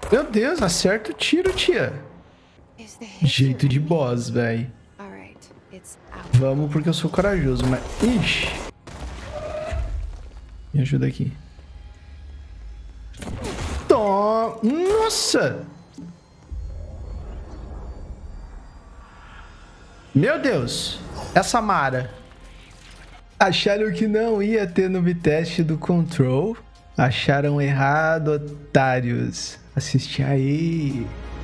Meu Deus, acerta o tiro, tia. Jeito de boss, velho. Vamos porque eu sou corajoso, mas... Ixi. Me ajuda aqui. Toma. Nossa. Meu Deus. Essa Mara. Acharam que não ia ter no teste do Control. Acharam errado, otários. Assiste aí.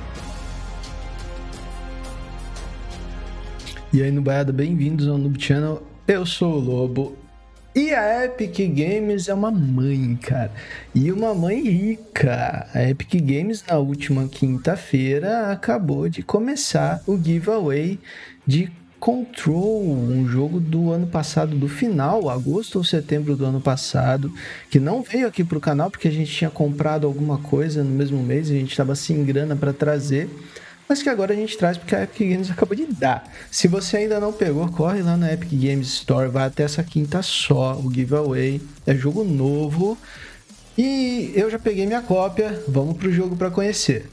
E aí, Nubaiada, bem-vindos ao Noob Channel. Eu sou o Lobo. E a Epic Games é uma mãe, cara. E uma mãe rica. A Epic Games, na última quinta-feira, acabou de começar o giveaway de Control, um jogo do ano passado, do final, agosto ou setembro do ano passado, que não veio aqui pro canal porque a gente tinha comprado alguma coisa no mesmo mês, a gente estava sem grana para trazer, mas que agora a gente traz porque a Epic Games acabou de dar. Se você ainda não pegou, corre lá na Epic Games Store, vai até essa quinta só, o giveaway, é jogo novo, e eu já peguei minha cópia, vamos pro jogo para conhecer.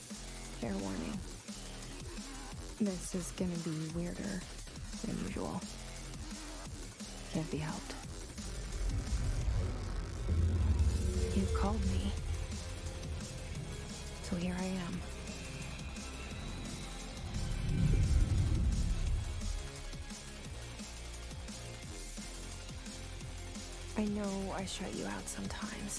This is gonna be weirder than usual. Can't be helped. You called me. So here I am. I know I shut you out sometimes.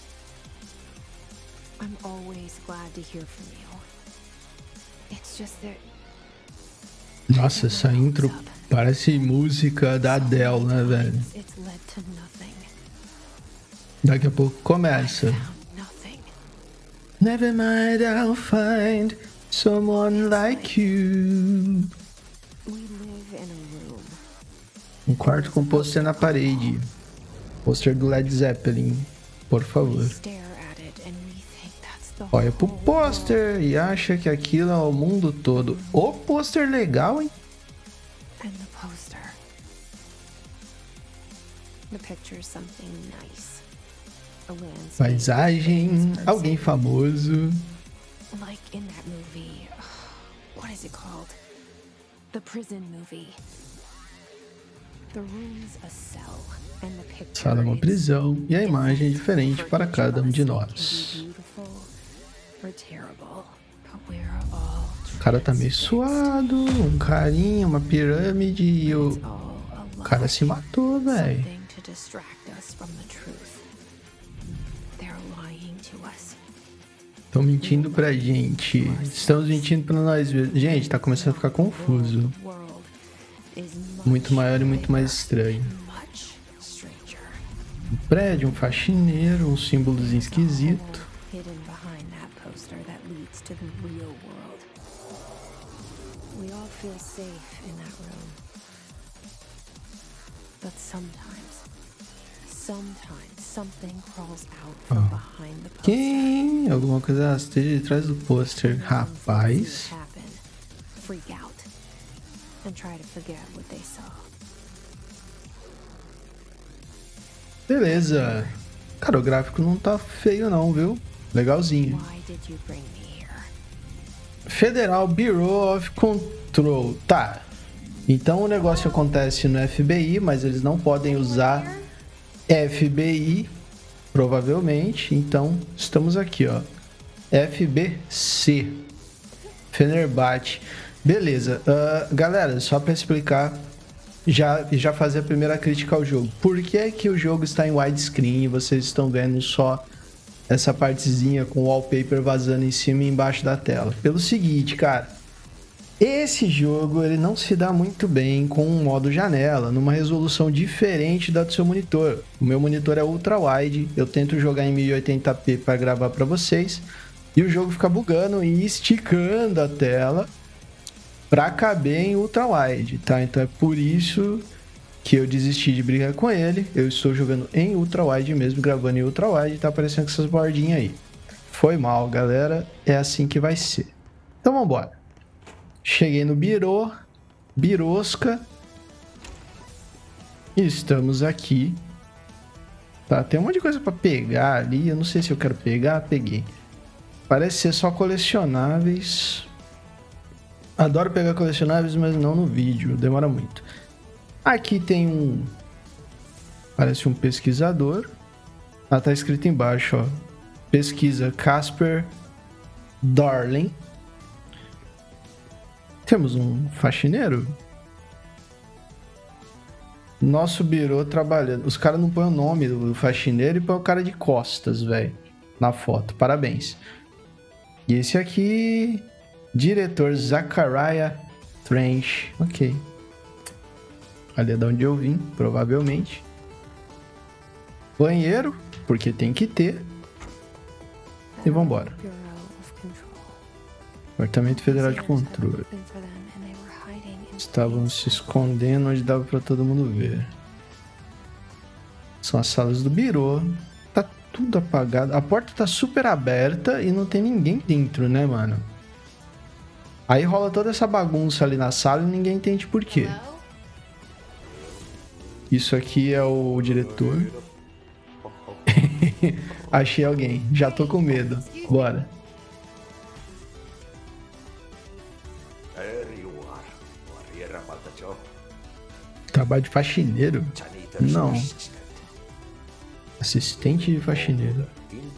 I'm always glad to hear from you. It's just that nossa, essa intro parece música da Adele, né, velho? Daqui a pouco começa. Never mind, I'll find someone like you. Um quarto com pôster na parede. Pôster do Led Zeppelin, por favor. Olha pro pôster e acha que aquilo é o mundo todo. O pôster legal, hein? Paisagem, alguém famoso. Sala é uma prisão e a imagem é diferente para cada um de nós. O cara tá meio suado, um carinha, uma pirâmide e o cara se matou, velho. Estão mentindo pra gente. Estamos mentindo pra nós. Gente, tá começando a ficar confuso. Muito maior e muito mais estranho. Um prédio, um faxineiro, um símbolozinho esquisito. To the real world. We all feel safe in that room. But sometimes something crawls out from behind the poster. Quem? Alguma coisa esteja de trás do pôster. Rapaz. Freak out and try to forget what they saw. Beleza. Cara, o gráfico não tá feio não, viu? Legalzinho. Why did you bring me? Federal Bureau of Control. Tá. Então o negócio acontece no FBI, mas eles não podem usar FBI, provavelmente. Então estamos aqui, ó. FBC. Fenerbahçe. Beleza. Galera, só para explicar, já fazer a primeira crítica ao jogo. Por que que o jogo está em widescreen e vocês estão vendo só essa partezinha com o wallpaper vazando em cima e embaixo da tela? Pelo seguinte, cara, esse jogo ele não se dá muito bem com um modo janela, numa resolução diferente da do seu monitor. O meu monitor é ultra wide, eu tento jogar em 1080p para gravar para vocês e o jogo fica bugando e esticando a tela para caber em ultra wide, tá? Então é por isso que eu desisti de brigar com ele. Eu estou jogando em ultra wide mesmo, gravando em ultra wide, tá aparecendo com essas bordinhas aí. Foi mal, galera, é assim que vai ser. Então vambora. Cheguei no Birosca. Estamos aqui. Tá, tem um monte de coisa pra pegar ali, eu não sei se eu quero pegar, peguei. Parece ser só colecionáveis. Adoro pegar colecionáveis, mas não no vídeo. Demora muito. Aqui tem um... Parece um pesquisador. Ah, tá escrito embaixo, ó. Pesquisa Casper Darling. Temos um faxineiro. Nosso birô trabalhando. Os caras não põem o nome do faxineiro e põem o cara de costas, velho. Na foto. Parabéns. E esse aqui... Diretor Zachariah Trench. Ok. Ali é de onde eu vim, provavelmente. Banheiro, porque tem que ter. E vambora. Departamento Federal de Controle. Estavam se escondendo onde dava pra todo mundo ver. São as salas do birô. Tá tudo apagado. A porta tá super aberta e não tem ninguém dentro, né, mano? Aí rola toda essa bagunça ali na sala e ninguém entende por quê. Isso aqui é o diretor. Achei alguém. Já tô com medo. Bora. Trabalho de faxineiro? Não. Assistente de faxineiro.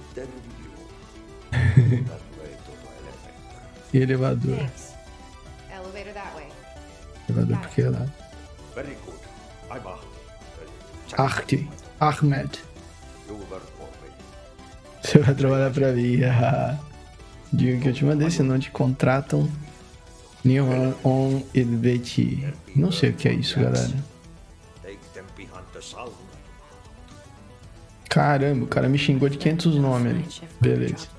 E elevador. Elevador por que lá? Ahmed. Você vai trabalhar pra mim. Diga que eu te mandei, senão te contratam. Neon on Elvete. Não sei o que é isso, galera. Caramba, o cara me xingou de 500 nomes ali. Beleza.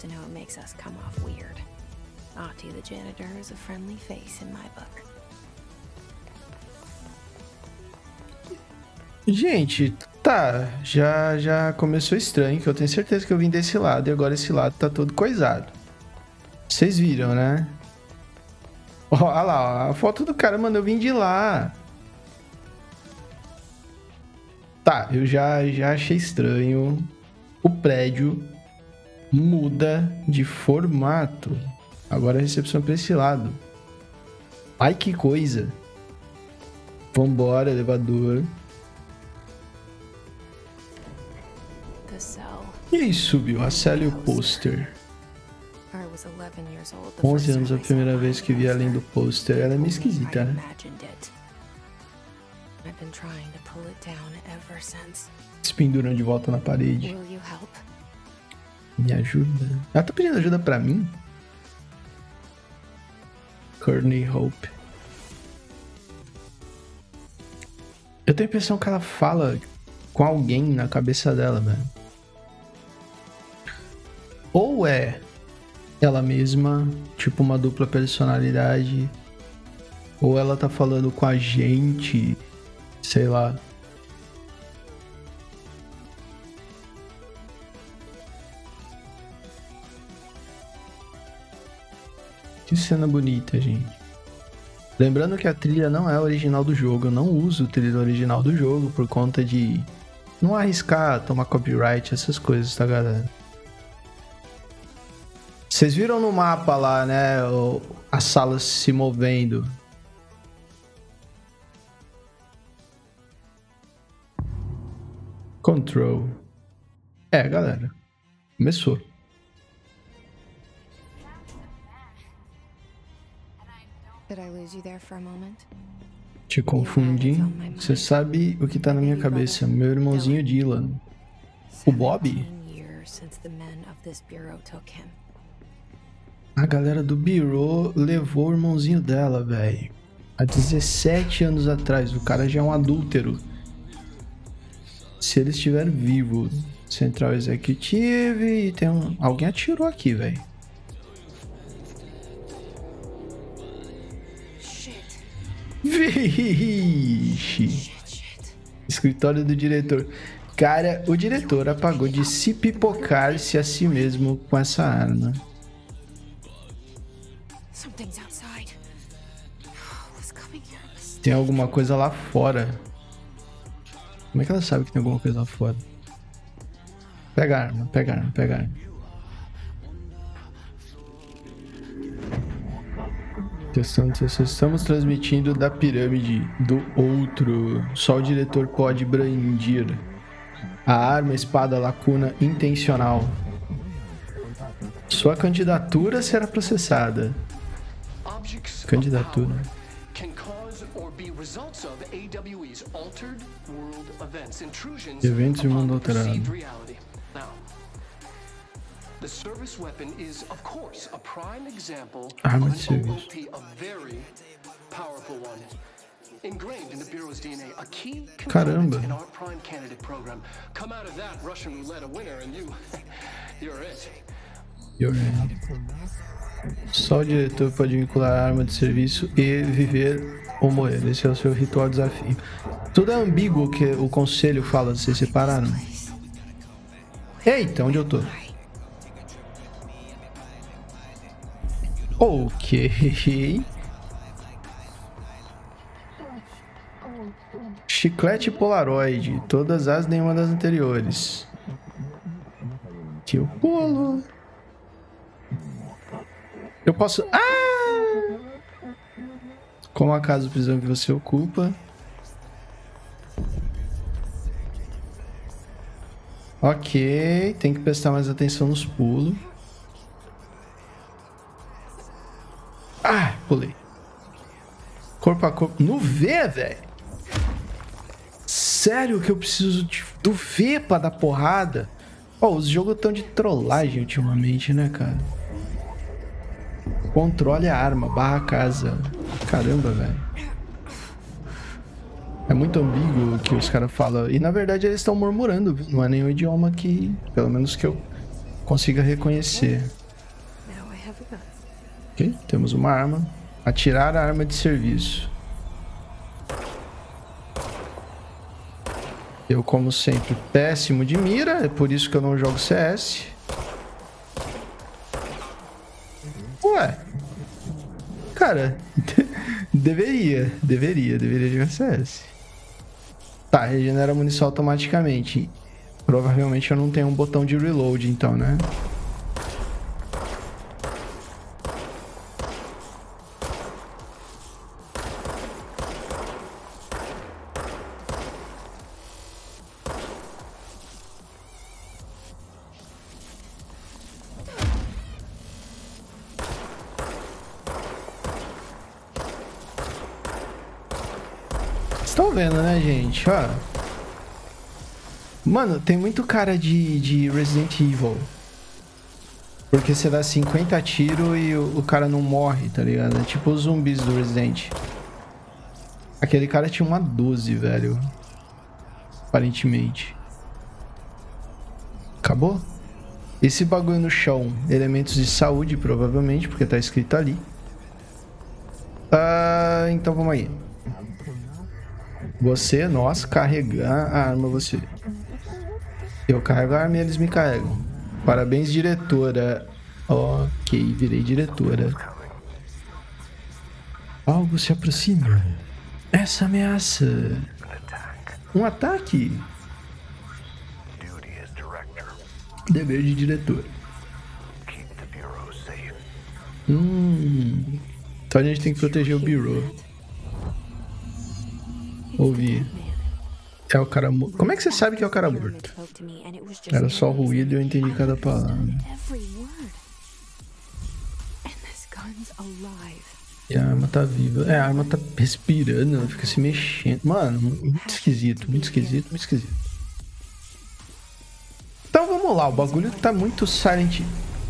Gente, tá, já começou estranho, que eu tenho certeza que eu vim desse lado e agora esse lado tá todo coisado. Vocês viram, né? Olha lá, ó, a foto do cara, mano, eu vim de lá. Tá, eu já achei estranho. O prédio muda de formato. Agora a recepção é pra esse lado. Ai, que coisa. Vambora, elevador. E aí, subiu a cela e o pôster. 11 anos, a primeira vez que vi além do pôster. Ela é meio esquisita, né? Se penduram de volta na parede. Me ajuda. Ela tá pedindo ajuda pra mim? Courtney Hope. Eu tenho a impressão que ela fala com alguém na cabeça dela, velho. Ou é ela mesma, tipo uma dupla personalidade, ou ela tá falando com a gente, sei lá. Que cena bonita, gente. Lembrando que a trilha não é original do jogo, eu não uso a trilha original do jogo por conta de não arriscar tomar copyright, essas coisas, tá, galera? Vocês viram no mapa lá, né, as salas se movendo. Control. É, galera. Começou. Te confundi. Você sabe o que tá na minha cabeça. Meu irmãozinho Dylan. O Bob? A galera do Bureau levou o irmãozinho dela, velho. Há 17 anos atrás. O cara já é um adúltero. Se ele estiver vivo. Central Executive. E tem um... Alguém atirou aqui, velho. Vixe. Escritório do diretor. Cara, o diretor apagou de se pipocar-se a si mesmo com essa arma. Tem alguma coisa lá fora. Como é que ela sabe que tem alguma coisa lá fora? Pega a arma, pega a arma, pega a arma. Estamos transmitindo da pirâmide do outro. Só o diretor pode brandir a arma, espada, lacuna intencional. Sua candidatura será processada. Candidatura. Eventos de mundo alterado. The service weapon is, of course, a prime example Arma of de an serviço. OOP, a very powerful one. Ingrained in the Bureau's DNA, a key Caramba. component in our prime candidate program. Come out of that Russian roulette a winner and you're it. Só o diretor pode vincular a arma de serviço e viver ou morrer. Esse é o seu ritual desafio. Tudo é ambíguo que o conselho fala, vocês separaram. Eita, onde eu tô? Ok. Chiclete Polaroid. Todas as, nenhuma das anteriores. Que eu pulo. Eu posso... Ah! Como a casa de prisão que você ocupa. Ok. Tem que prestar mais atenção nos pulos. Ah, pulei. Corpo a corpo. No V, velho. Sério que eu preciso do V pra dar porrada? Ó, os jogos estão de trollagem ultimamente, né, cara? Controle a arma, barra casa. Caramba, velho. É muito ambíguo o que os caras falam. E na verdade eles estão murmurando, viu? Não é nenhum idioma que, pelo menos que eu consiga reconhecer. Ok, temos uma arma. Atirar a arma de serviço. Eu, como sempre, péssimo de mira. É por isso que eu não jogo CS. Ué. Cara, deveria jogar CS. Tá, regenera a munição automaticamente. Provavelmente eu não tenho um botão de reload, então, né? Estão vendo, né, gente? Ó. Mano, tem muito cara de Resident Evil. Porque você dá 50 tiros e o cara não morre, tá ligado? É tipo os zumbis do Resident. Aquele cara tinha uma 12, velho. Aparentemente. Acabou? Esse bagulho no chão, elementos de saúde, provavelmente, porque tá escrito ali. Então vamos aí. Você, nós, carregar a arma, você. Eu carrego a arma e eles me carregam. Parabéns, diretora. Ok, virei diretora. Algo se aproxima. Essa ameaça. Um ataque. Dever de diretor. Então a gente tem que proteger o Bureau. Ouvi. É o cara morto. Como é que você sabe que é o cara morto? Era só ruído e eu entendi cada palavra. E a arma tá viva. É, a arma tá respirando, ela fica se mexendo. Mano, muito esquisito, muito esquisito, muito esquisito. Então vamos lá, o bagulho tá muito Silent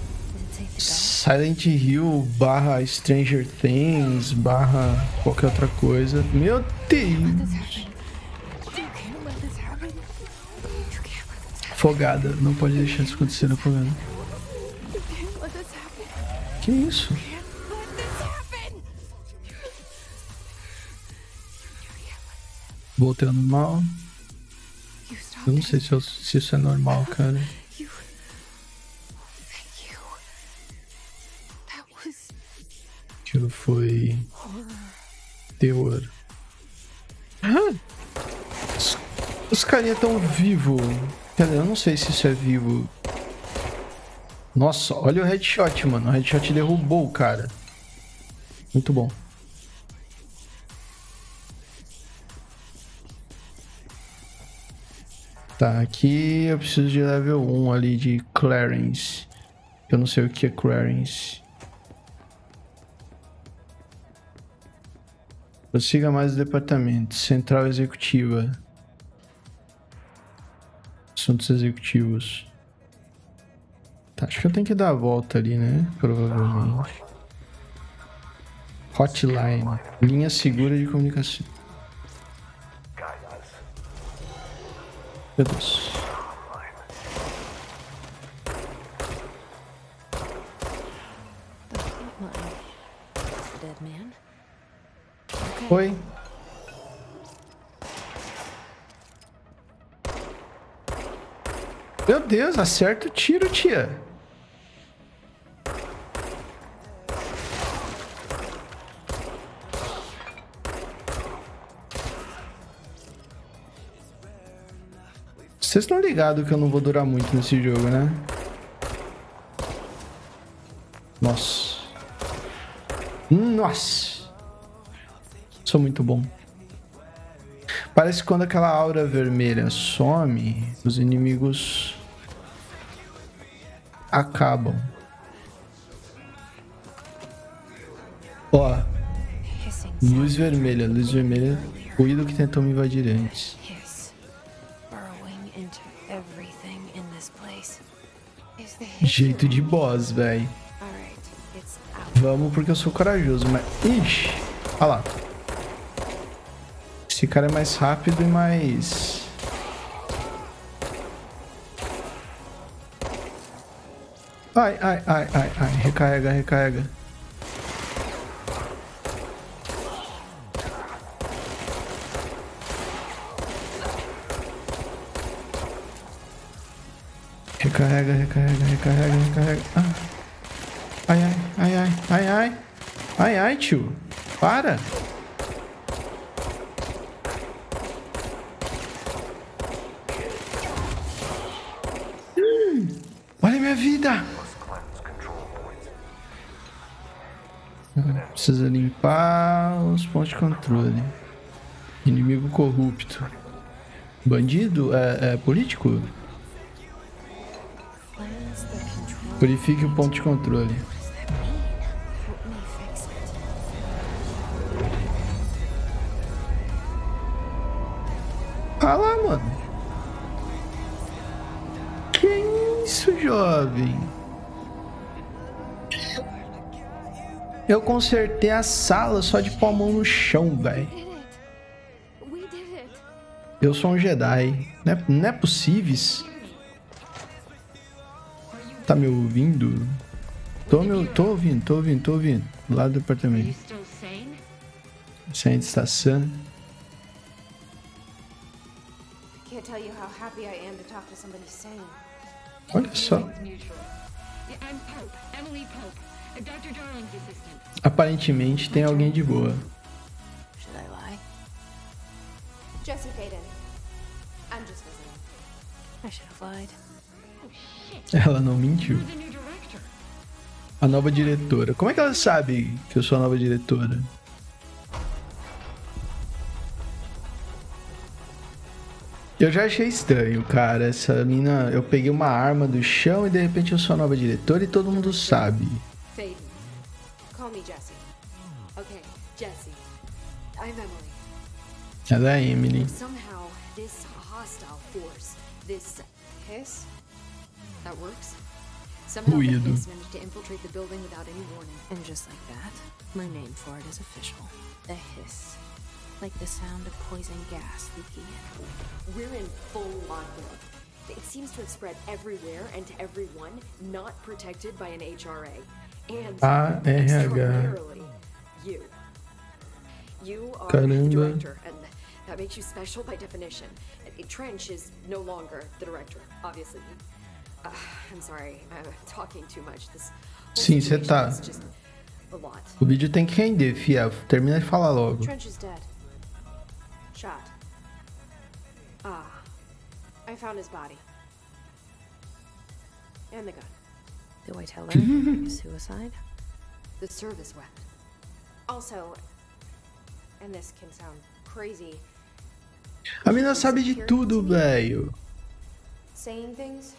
Hill barra Stranger Things barra qualquer outra coisa. Meu Deus. Afogada, não pode deixar isso acontecer afogada. Que isso? Voltei ao normal. Eu não sei se isso é normal, cara. Aquilo foi terror. Os carinha tão vivos. Eu não sei se isso é vivo. Nossa, olha o headshot, mano. O headshot derrubou o cara. Muito bom. Tá, aqui eu preciso de level 1 ali de Clarence. Eu não sei o que é Clarence. Prossiga mais o departamento. Central Executiva. Assuntos executivos. Tá, acho que eu tenho que dar a volta ali, né? Provavelmente. Hotline. Linha segura de comunicação. Meu Deus. Oi. Meu Deus, acerta o tiro, tia. Vocês estão ligados que eu não vou durar muito nesse jogo, né? Nossa. Nossa. Sou muito bom. Parece que quando aquela aura vermelha some, os inimigos acabam. Ó. Luz vermelha, luz vermelha. Ruído que tentou me invadir antes. Jeito de boss, velho. Vamos porque eu sou corajoso, mas... Ixi, olha lá. Esse cara é mais rápido e mais... Ai, ai, ai, ai, ai. Recarrega, recarrega. Recarrega, recarrega, recarrega, recarrega. Ah. Ai, ai, ai, ai, ai, ai. Ai, ai, tio. Para. Olha minha vida. Precisa limpar os pontos de controle. Inimigo corrupto. Bandido? É político? Purifique o ponto de controle. Ah lá, mano. Que isso, jovem? Eu consertei a sala só de pôr a mão no chão, velho. Eu sou um Jedi. Não é possível. Tá me ouvindo? Tô ouvindo. Lá do apartamento. Saindo de estação. Olha só. Aparentemente tem alguém de boa. Jesse Faden. I'm just visiting. I should have lied. Ela não mentiu. A nova diretora. Como é que ela sabe que eu sou a nova diretora? Eu já achei estranho, cara. Essa mina... Eu peguei uma arma do chão e de repente eu sou a nova diretora e todo mundo sabe. Faden. Call me Jesse. Okay, Jesse. I'm Emily. Ela é Emily. Somehow, this hostile force, this hiss, that works. Somehow the hiss managed to infiltrate the building without any warning. And just like that, my name for it is official. The hiss. Like the sound of poison gas leaking in. We're in full lockdown. It seems to have spread everywhere and to everyone not protected by an HRA. And extraordinarily, you. You are the director, and that makes you special by definition. Trench is no longer the director, obviously. I'm sorry, I'm talking too much. This Sim, você tá. O vídeo tem que render, fia. Termina de falar logo. Trench is dead. Shot. I found his body. And the gun. Do I tell her? Suicide? The service weapon. Also, and this can sound crazy. A mina sabe de tudo, velho. Saying things.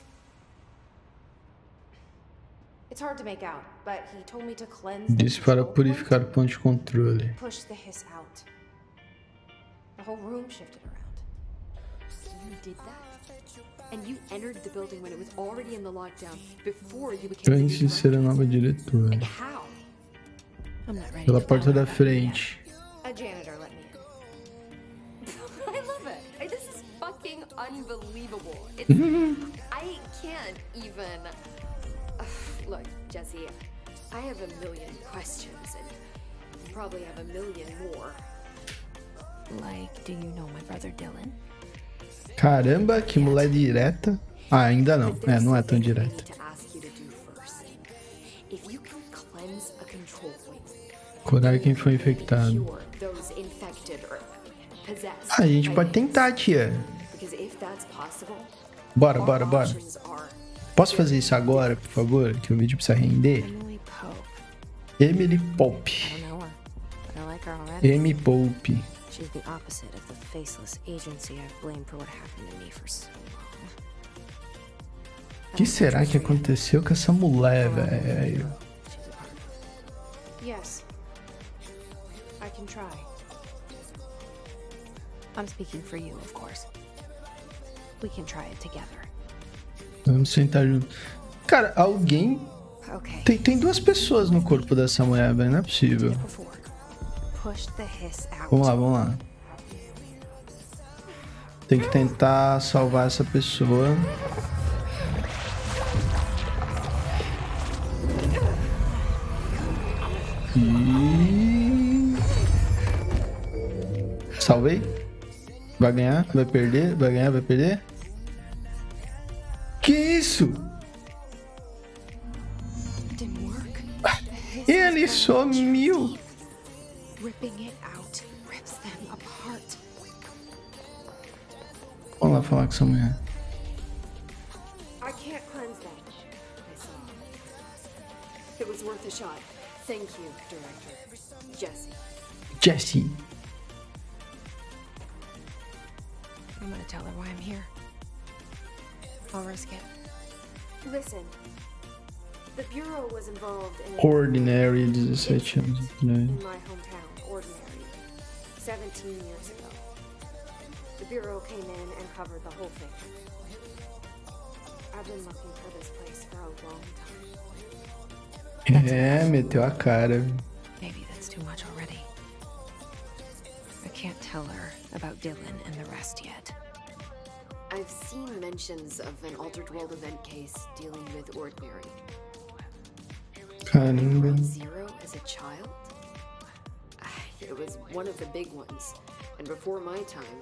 It's hard to make out, but he told me to cleanse. Disse para purificar o ponto de controle. Push the hiss out. The whole room shifted around. You did that? And you entered the building when it was already in the lockdown before you became. Antes de ser a nova diretora. How? I'm not ready. Pela porta da frente. A janitor let me in. I love it. This is fucking unbelievable. I can't even. Look, Jesse, I have a million questions, and you probably have a million more. Like, do you know my brother Dylan? Caramba, que mulher direta. Ah, ainda não. É, não é tão direta. Curar quem foi infectado. Ah, a gente pode tentar, tia. Bora, bora, bora. Posso fazer isso agora, por favor? Que o vídeo precisa render. Emily Pope. Amy Pope. She's the opposite of the faceless agency I've blamed for what happened to me for so long. O que será que aconteceu com essa mulher, velho? Yes. I can try. I'm speaking for you, of course. We can try it together. Vamos sentar junto. Cara, alguém... Tem duas pessoas no corpo dessa mulher, velho. Não é possível. Vamos lá, vamos lá. Tem que tentar salvar essa pessoa. E... Salvei. Vai ganhar, vai perder, vai ganhar, vai perder. Que isso? Ele sumiu. Vamos lá falar com essa mulher. Jesse. I'm gonna tell her why I'm here. I'll risk it. Listen, the Bureau was involved in Ordinary 17 anos atrás. In my hometown, Ordinary, 17 years ago. The Bureau came in and covered the whole thing. I've been looking for this place for a long time. É, meteu a cara. Maybe that's too much already. I can't tell her about Dylan and the rest yet. I've seen mentions of an Altered World event case dealing with Ordinary. Caramba. Zero as a child? It was one of the big ones, and before my time.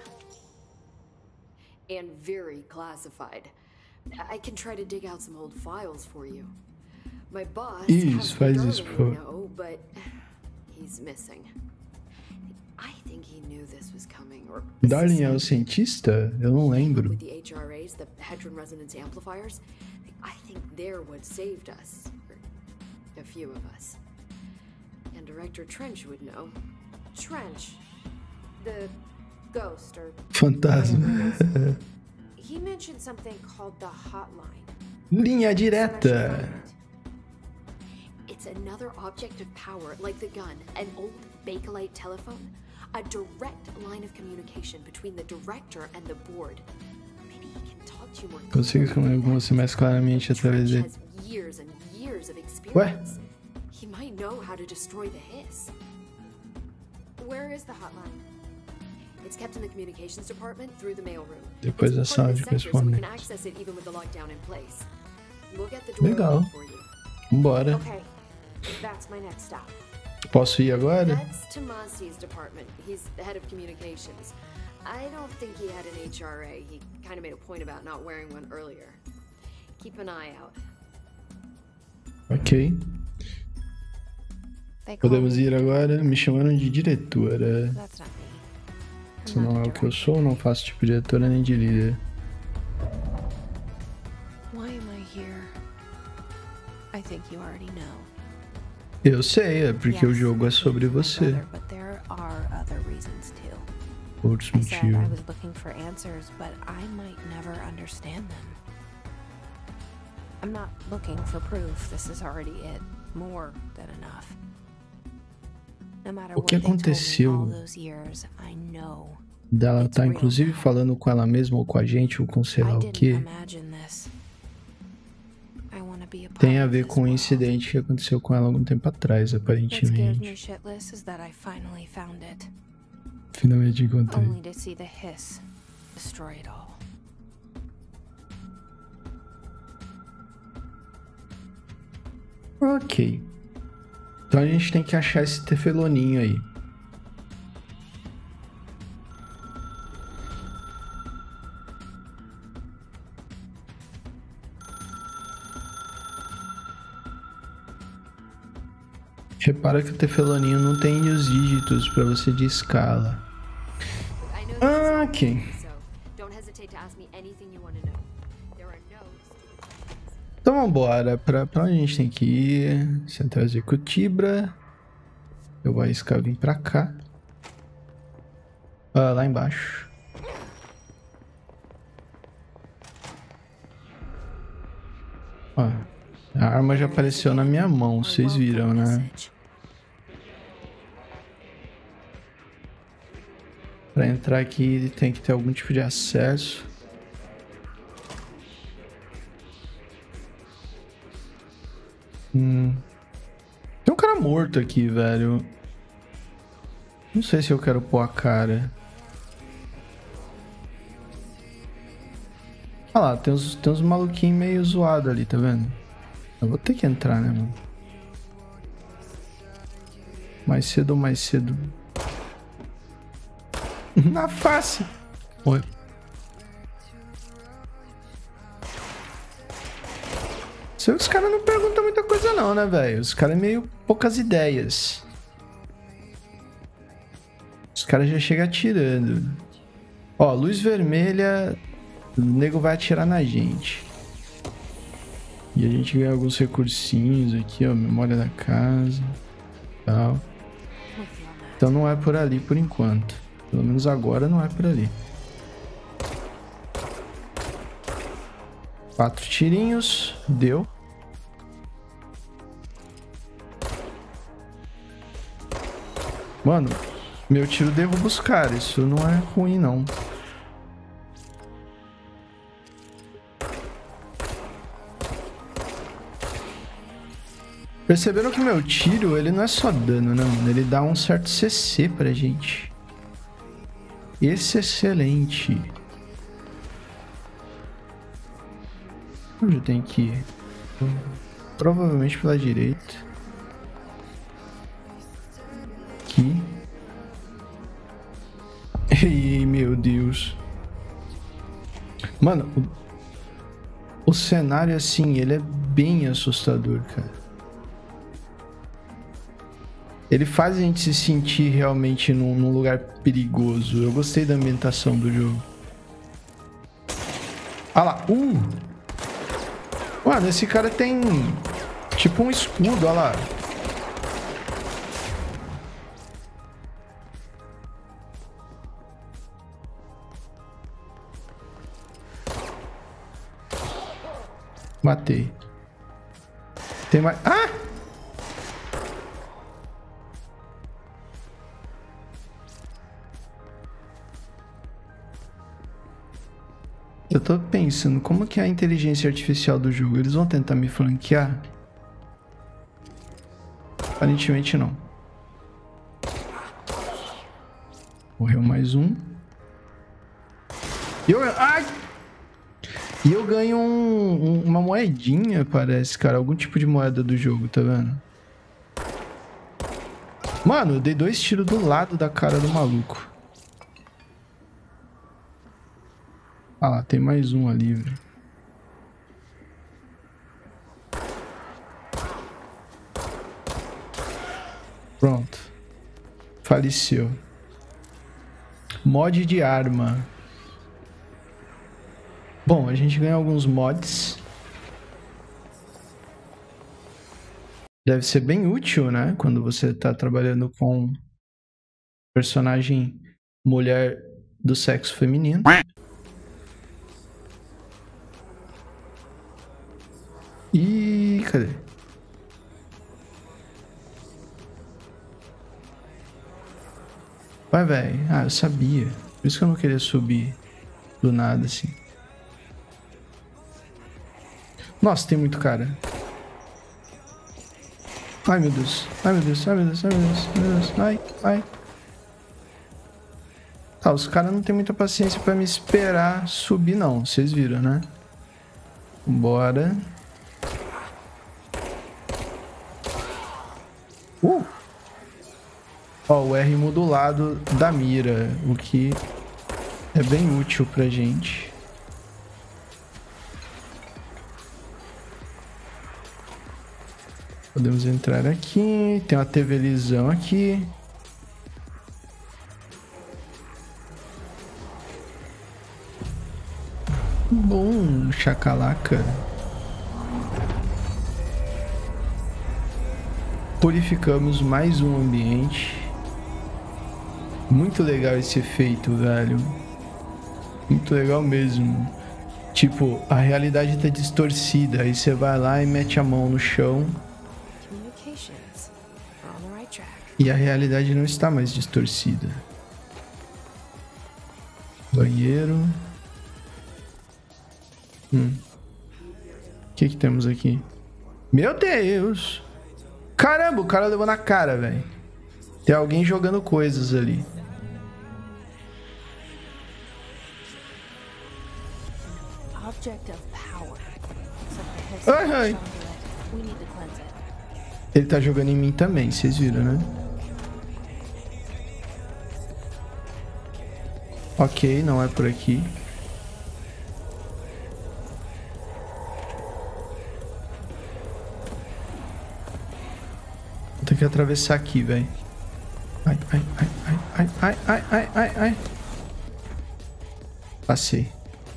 And very classified. I can try to dig out some old files for you. My boss know, but he's missing. I think he knew this was coming. Or Darling é o cientista? Eu não lembro. With the HRAs, the Hedron Resonance Amplifiers, I think they're what saved us. A few of us. And Director Trench would know. Trench, the ghost or fantasma. He mentioned something called the hotline. Linha direta. It's another object of power, like the gun, an old Bakelite telephone, a direct line of communication between the director and the board. Maybe he can talk to you more. Consigo comunicar com você mais claramente através de. Years and years of experience. He might know how to destroy the hiss. Where is the hotline? It's kept in the communications department through the mailroom. Depois da sala de correspondente. Legal. Bora. Okay. That's my next stop. Posso ir agora? That's Tomasi's department. He's the head of communications. I don't think he had an HRA. He kind of made a point about not wearing one earlier. Keep an eye out. Ok. Podemos ir agora. Me chamaram de diretora. Isso não é o que eu sou, não faço tipo de diretora nem de líder. Why am I here? I think you already know. Eu sei, é porque o jogo é sobre você. Outros motivos. I'm not looking for proof. This is already it. More than enough. No matter O que aconteceu? Dela tá inclusive falando com ela mesma ou com a gente ou com sei lá o que. Tem a ver com o incidente que aconteceu com ela algum tempo atrás, aparentemente. Finalmente encontrei. Ok. Então a gente tem que achar esse tefeloninho aí. Repara que o tefeloninho não tem os dígitos para você de escala. Ok. Então vambora, pra onde a gente tem que ir? Central Executiva. Eu vou arriscar vir pra cá. Lá embaixo. Ó, a arma já apareceu na minha mão, vocês viram, né? Pra entrar aqui tem que ter algum tipo de acesso. Tem um cara morto aqui, velho. Não sei se eu quero pôr a cara. Ah lá, tem uns maluquinhos meio zoados ali, tá vendo? Eu vou ter que entrar, né, mano? Mais cedo ou mais cedo? Na face! Oi. Os caras não perguntam muita coisa não, né, velho? Os caras é meio poucas ideias. Os caras já chegam atirando. Ó, luz vermelha, o nego vai atirar na gente. E a gente ganha alguns recursinhos aqui, ó, memória da casa, tal. Então não é por ali por enquanto. Pelo menos agora não é por ali. 4 tirinhos, deu. Mano, meu tiro devo buscar, isso não é ruim não. Perceberam que meu tiro, ele não é só dano, né, mano? Ele dá um certo CC pra gente. Esse é excelente. Onde eu tenho que ir? Provavelmente pela direita. Aqui. Ei, meu Deus. Mano, o cenário assim, ele é bem assustador, cara. Ele faz a gente se sentir realmente num lugar perigoso. Eu gostei da ambientação do jogo. Ah lá. Mano, esse cara tem tipo um escudo, olha lá. Matei. Tem mais... Ah! Eu tô pensando, como que é a inteligência artificial do jogo? Eles vão tentar me flanquear? Aparentemente não. Morreu mais um. Ai! E eu ganho uma moedinha, parece, cara. Algum tipo de moeda do jogo, tá vendo? Mano, eu dei 2 tiros do lado da cara do maluco. Ah lá, tem mais um ali, velho. Pronto. Faleceu. Mod de arma. Bom, a gente ganha alguns mods. Deve ser bem útil, né? Quando você tá trabalhando com personagem mulher do sexo feminino. Ih, cadê? Vai, velho. Ah, eu sabia. Por isso que eu não queria subir do nada, assim. Nossa, tem muito cara. Ai, meu Deus. Ai, meu Deus. Ai, meu Deus. Ai, meu Deus. Ai, meu Deus. Ai, ai. Tá, os caras não tem muita paciência pra me esperar subir, não. Vocês viram, né? Bora. Ó, o R modulado da mira, o que é bem útil pra gente. Podemos entrar aqui, tem uma TVzão aqui. Bom, chacalaca. Purificamos mais um ambiente. Muito legal esse efeito, velho. Muito legal mesmo. Tipo, a realidade tá distorcida. Aí você vai lá e mete a mão no chão. E a realidade não está mais distorcida. Banheiro. O que temos aqui? Meu Deus! Caramba, o cara levou na cara, velho. Tem alguém jogando coisas ali. Ai, ai. Ele tá jogando em mim também, vocês viram, né? Ok, não é por aqui. Vou ter que atravessar aqui, velho. Ai, ai, ai, ai, ai, ai, ai, ai, ai, ai. Passei.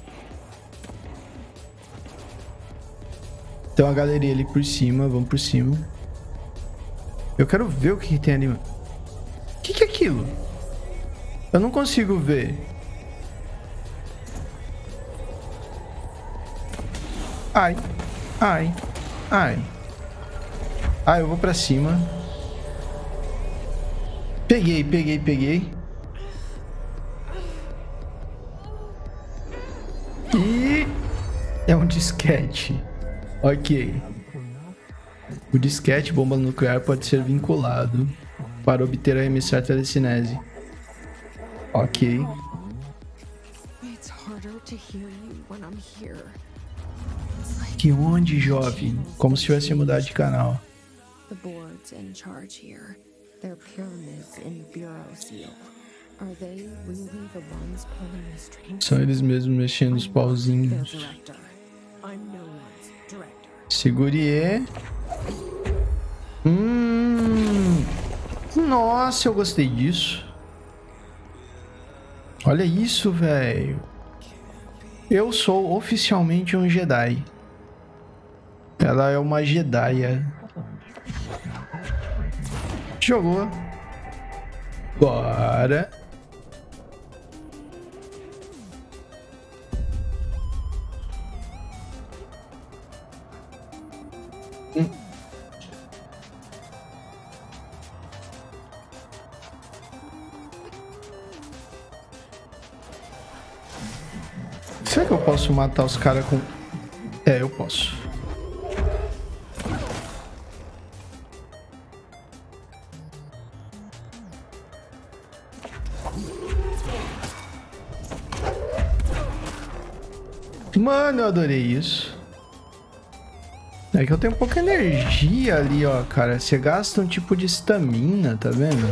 Tem uma galeria ali por cima, vamos por cima. Eu quero ver o que tem ali. O que é aquilo? Eu não consigo ver. Ai, ai, ai. Ah, eu vou pra cima. Peguei. E... é um disquete. Ok. O disquete bomba nuclear pode ser vinculado para obter a emissar telecinese. Ok. Que onde, jovem? Como se tivesse mudado de canal. The boards in charge here. They're pyramids in Bureau Seal. Are they really the ones pulling the strings? São eles mesmos mexendo os pauzinhos. I'm no one's director. Segure E. Nossa, eu gostei disso. Olha isso, velho. Eu sou oficialmente um Jedi. Ela é uma Jediah. Jogou. Bora. Será que eu posso matar os caras com... É, eu posso. Mano, eu adorei isso. É que eu tenho pouca energia ali, ó, cara. Você gasta um tipo de estamina, tá vendo?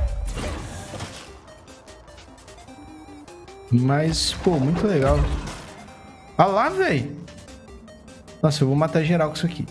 Mas, pô, muito legal. Ah lá, velho. Nossa, eu vou matar geral com isso aqui.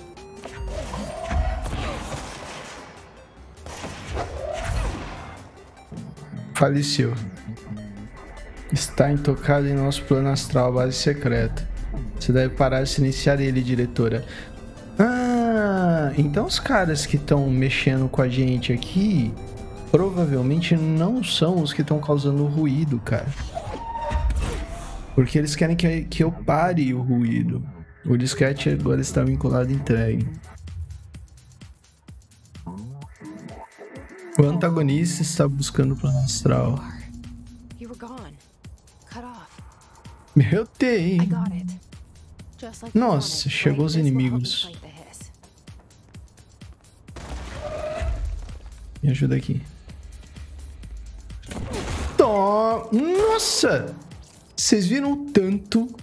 Faleceu. Está intocado em nosso plano astral, base secreta. Você deve parar de silenciar ele, diretora. Ah, então os caras que estão mexendo com a gente aqui provavelmente não são os que estão causando ruído, cara. Porque eles querem que eu pare o ruído. O disquete agora está vinculado e entregue. O antagonista está buscando o plano astral. Meu Deus! Nossa, chegou os inimigos. Me ajuda aqui. Nossa! Vocês viram o tanto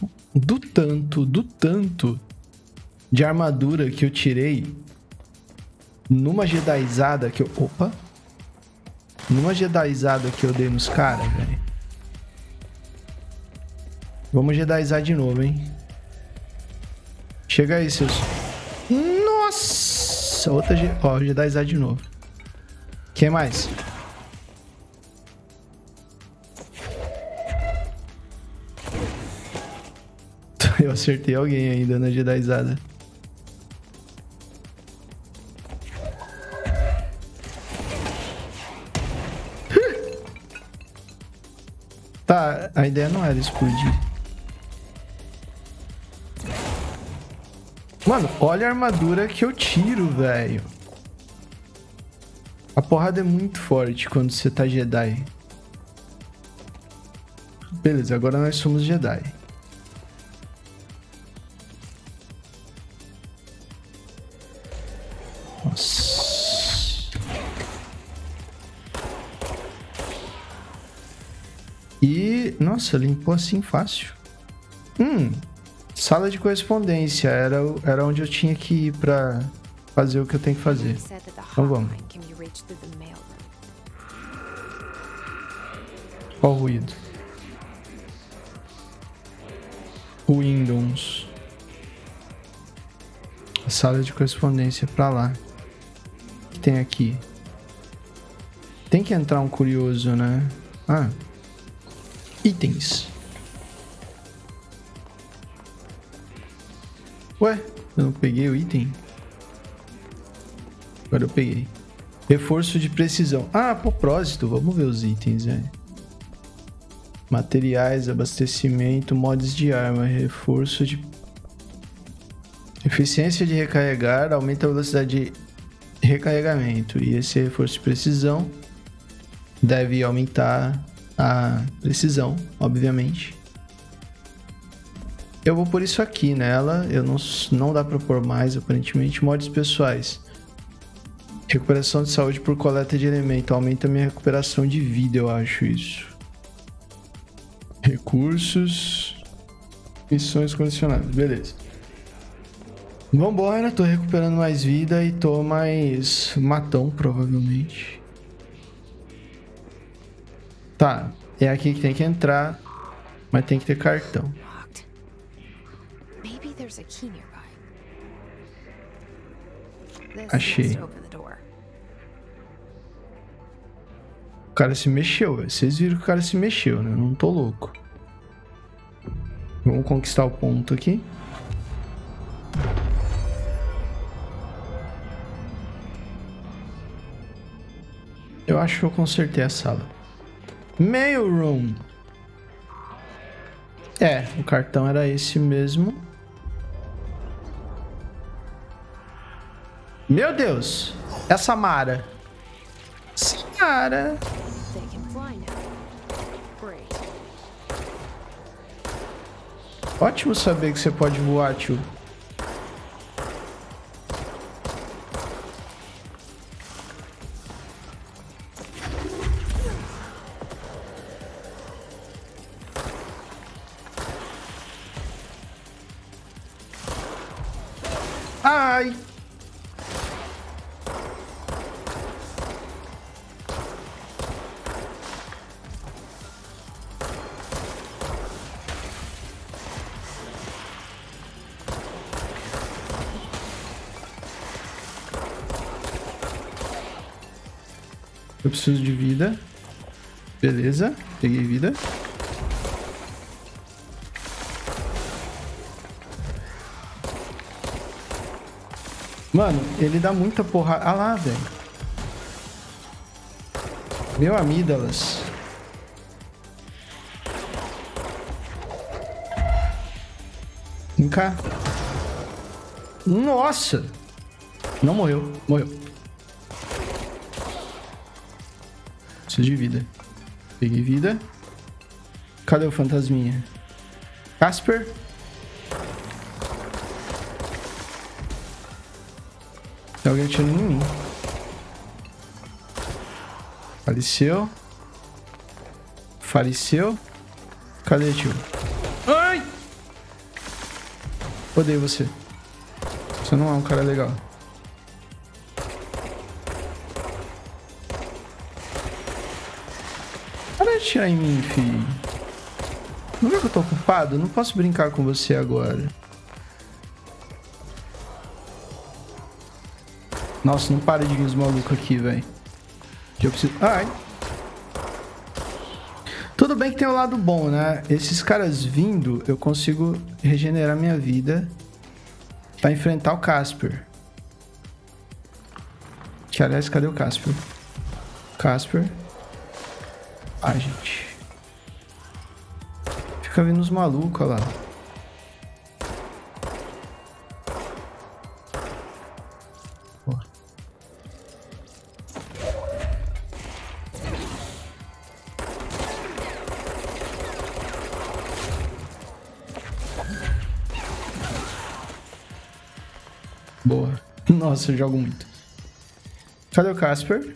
de armadura que eu tirei numa Jedizada que eu... Opa! Numa Jedizada que eu dei nos caras, velho. Vamos Jedizar de novo, hein? Chega aí, seus... Nossa! Outra... Ó, Jedizar de novo. Quem mais? Eu acertei alguém ainda na Jedizada. Tá, a ideia não era explodir. Mano, olha a armadura que eu tiro, velho. A porrada é muito forte quando você tá Jedi. Beleza, agora nós somos Jedi. Nossa. E... Nossa, limpou assim fácil. Sala de correspondência. Era onde eu tinha que ir pra fazer o que eu tenho que fazer. Então vamos. Qual o ruído? Windows. A sala de correspondência pra lá. O que tem aqui? Tem que entrar um curioso, né? Ah. Itens. Ué, eu não peguei o item? Agora eu peguei. Reforço de precisão. Ah, propósito. Vamos ver os itens, velho. Materiais, abastecimento, mods de arma, reforço de... Eficiência de recarregar, aumenta a velocidade de recarregamento. E esse reforço de precisão deve aumentar a precisão, obviamente. Eu vou pôr isso aqui nela. Eu não dá pra pôr mais, aparentemente. Mods pessoais. Recuperação de saúde por coleta de elemento. Aumenta a minha recuperação de vida, eu acho isso. Recursos. Missões condicionadas. Beleza. Vambora. Tô recuperando mais vida e tô mais matão, provavelmente. Tá. É aqui que tem que entrar. Mas tem que ter cartão. Achei. O cara se mexeu. Vocês viram que o cara se mexeu, né? Eu não tô louco. Vamos conquistar o ponto aqui. Eu acho que eu consertei a sala. Mail room. É, o cartão era esse mesmo. Meu Deus! É a Samara. Samara. Ótimo saber que você pode voar, tio. Ai! Eu preciso de vida. Beleza, peguei vida. Mano, ele dá muita porrada. Ah lá, velho. Meu amígdalas. Vem cá. Nossa! Não morreu. Morreu. Preciso de vida. Peguei vida. Cadê o fantasminha? Casper? Tem alguém atirando em mim. Faleceu. Faleceu. Cadê, tio? Ai! Odeio você. Você não é um cara legal. Para de atirar em mim, filho. Não vê que eu tô ocupado? Não posso brincar com você agora. Nossa, não para de vir os malucos aqui, velho. Eu preciso... Ai. Tudo bem que tem o lado bom, né? Esses caras vindo, eu consigo regenerar minha vida pra enfrentar o Casper. Que, aliás, cadê o Casper? Casper. Ah, gente. Fica vindo os malucos, olha lá. Boa. Nossa, eu jogo muito. Cadê o Casper?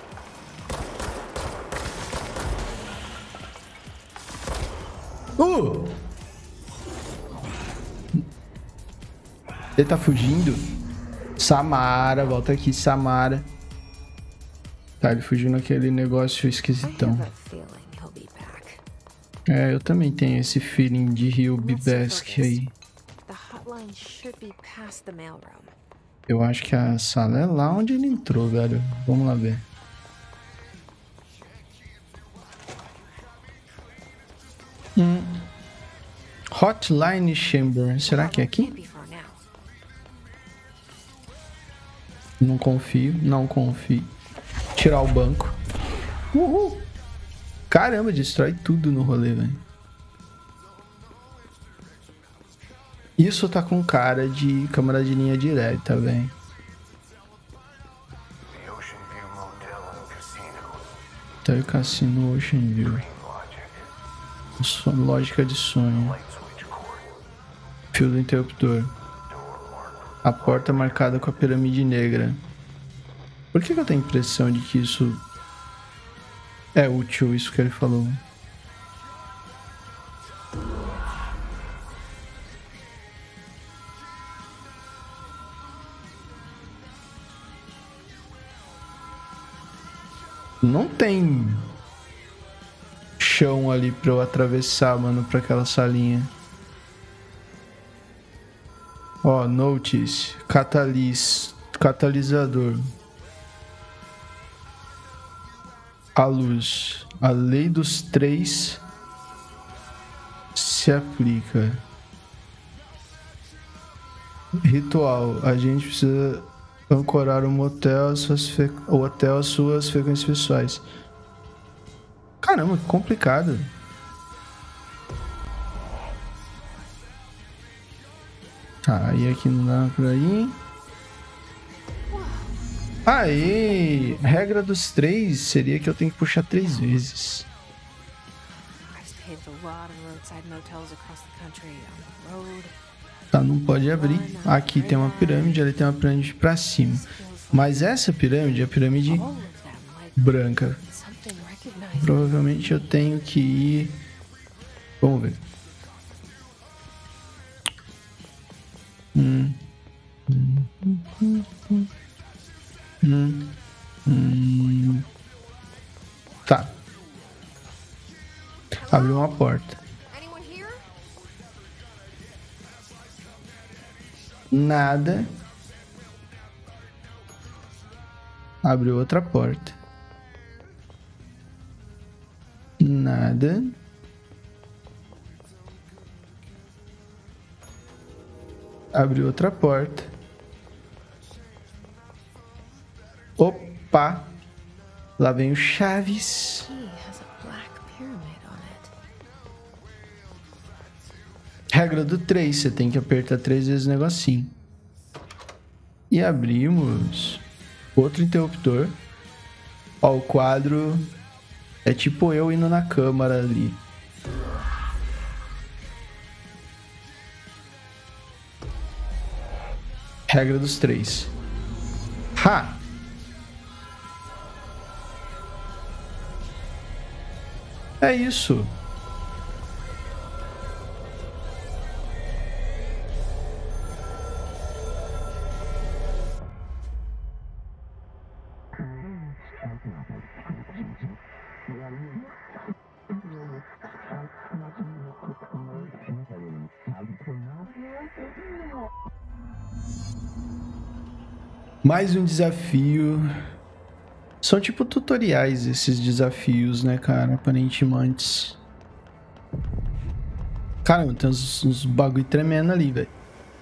Ele tá fugindo? Samara, volta aqui, Samara. Tá, ele fugiu naquele negócio esquisitão. É, eu também tenho esse feeling de He'll Be Back aí. Eu acho que a sala é lá onde ele entrou, velho. Vamos lá ver. Hotline Chamber. Será que é aqui? Não confio, não confio. Tirar o banco. Uhul! Caramba, destrói tudo no rolê, velho. Isso tá com cara de câmera de linha direta, velho. Tá aí o cassino Ocean View. Lógica de sonho. Fio do interruptor. A porta marcada com a pirâmide negra. Por que eu tenho a impressão de que isso é útil, isso que ele falou? Não tem chão ali pra eu atravessar, mano, pra aquela salinha. Ó, notice, catalisador. A luz. A lei dos três se aplica. Ritual. A gente precisa ancorar o motel o hotel às suas frequências pessoais. Caramba, que complicado. Tá, e aqui não dá pra ir. Aê! Regra dos 3 seria que eu tenho que puxar 3 vezes. Tá, não pode abrir. Aqui tem uma pirâmide, ali tem uma pirâmide pra cima. Mas essa pirâmide é a pirâmide branca. Provavelmente eu tenho que ir... Vamos ver. Tá. Abriu uma porta. Nada. Abriu outra porta. Nada. Abriu outra porta. Opa! Lá vem o Chaves. Regra do 3, você tem que apertar 3 vezes o negocinho. E abrimos outro interruptor. Ó, o quadro é tipo eu indo na câmara ali. Regra dos 3. Ha! É isso. Mais um desafio. São tipo tutoriais esses desafios, né, cara? Aparentemente. Caramba, tem uns bagulho tremendo ali, velho.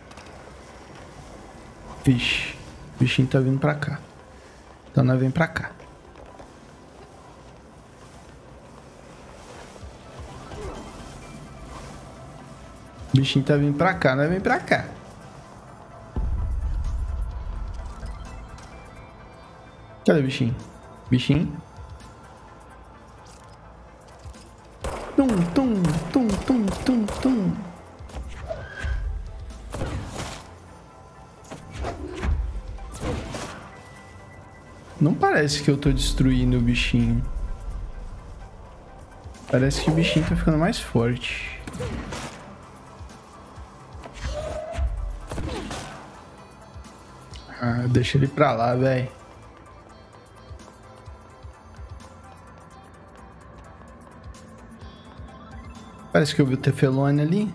Vixe. O bichinho tá vindo pra cá. Então nós vem pra cá. O bichinho tá vindo pra cá, nós vem pra cá. Cadê o bichinho? Bichinho? Tum, tum, tum, tum, tum, tum. Não parece que eu tô destruindo o bichinho. Parece que o bichinho tá ficando mais forte. Ah, deixa ele pra lá, velho. Parece que eu vi o Teflone ali.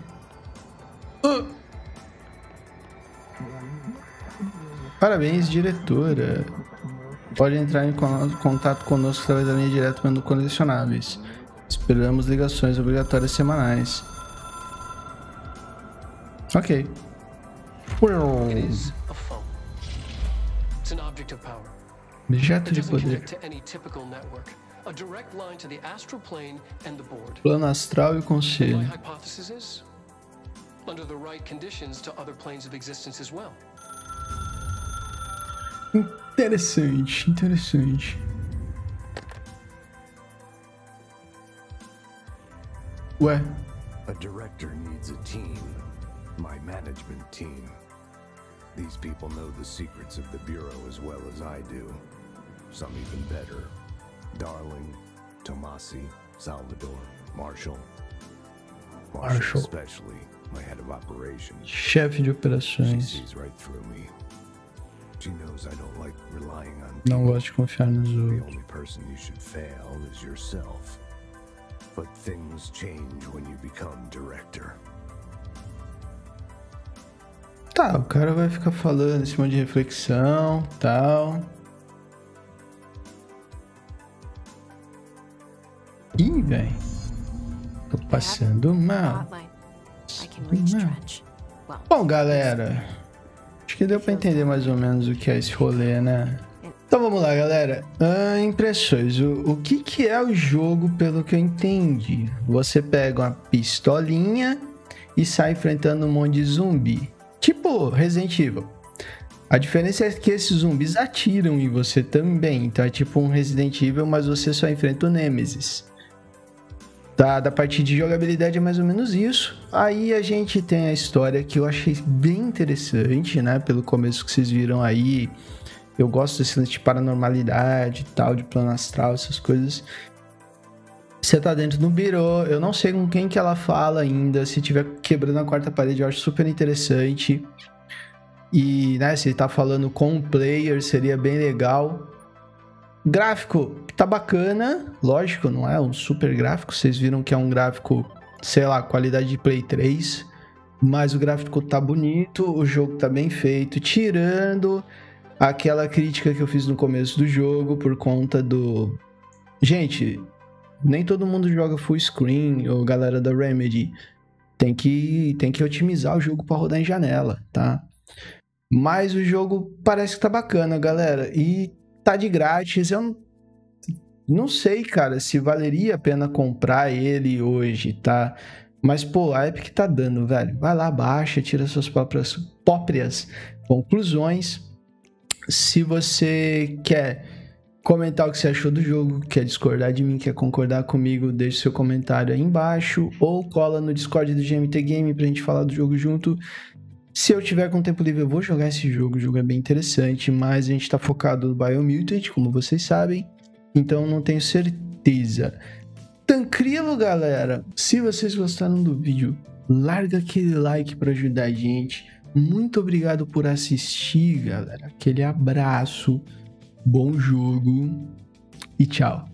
Parabéns, diretora. Pode entrar em contato conosco através da linha direta menu colecionáveis. Esperamos ligações obrigatórias semanais. Ok. Objeto de poder. Plano astral e conselho. Interessante, interessante. Ué. A director needs a team. My management team. These people know the secrets of the Bureau as well as I do. Some even better. Darling, Tomasi, Salvador, Marshall especially, my head of operations. Chefe de operações. She sees right through me. She knows I don't like relying on people. Não gosto de confiar nos The outros. only person you should fail is yourself. But things change when you become director. Tá, o cara vai ficar falando em cima de reflexão, tal. Ih, velho. Tô passando mal. Bom, galera. Acho que deu pra entender mais ou menos o que é esse rolê, né? Então vamos lá, galera. Impressões. O que é o jogo, pelo que eu entendi? Você pega uma pistolinha e sai enfrentando um monte de zumbi. Tipo Resident Evil. A diferença é que esses zumbis atiram em você também. Então é tipo um Resident Evil, mas você só enfrenta o Nemesis. Tá, da parte de jogabilidade é mais ou menos isso. Aí a gente tem a história que eu achei bem interessante, né? Pelo começo que vocês viram aí. Eu gosto desse lance de paranormalidade e tal, de plano astral, essas coisas. Você tá dentro do Bureau, eu não sei com quem que ela fala ainda. Se tiver quebrando a quarta parede, eu acho super interessante. E, né, se ele tá falando com o player, seria bem legal. Gráfico tá bacana, lógico, não é um super gráfico. Vocês viram que é um gráfico, sei lá, qualidade de Play 3. Mas o gráfico tá bonito, o jogo tá bem feito. Tirando aquela crítica que eu fiz no começo do jogo por conta do... Gente, nem todo mundo joga full screen, ou galera da Remedy. Tem que otimizar o jogo pra rodar em janela, tá? Mas o jogo parece que tá bacana, galera. E tá de grátis. Eu não sei, cara, se valeria a pena comprar ele hoje, tá? Mas, pô, a Epic tá dando, velho. Vai lá, baixa, tira suas próprias conclusões. Se você quer comentar o que você achou do jogo, quer discordar de mim, quer concordar comigo, deixe seu comentário aí embaixo ou cola no Discord do GMT Game pra gente falar do jogo junto. Se eu tiver com tempo livre, eu vou jogar esse jogo. O jogo é bem interessante, mas a gente tá focado no Biomutant, como vocês sabem. Então não tenho certeza. Tranquilo, galera? Se vocês gostaram do vídeo, larga aquele like para ajudar a gente. Muito obrigado por assistir, galera. Aquele abraço, bom jogo e tchau.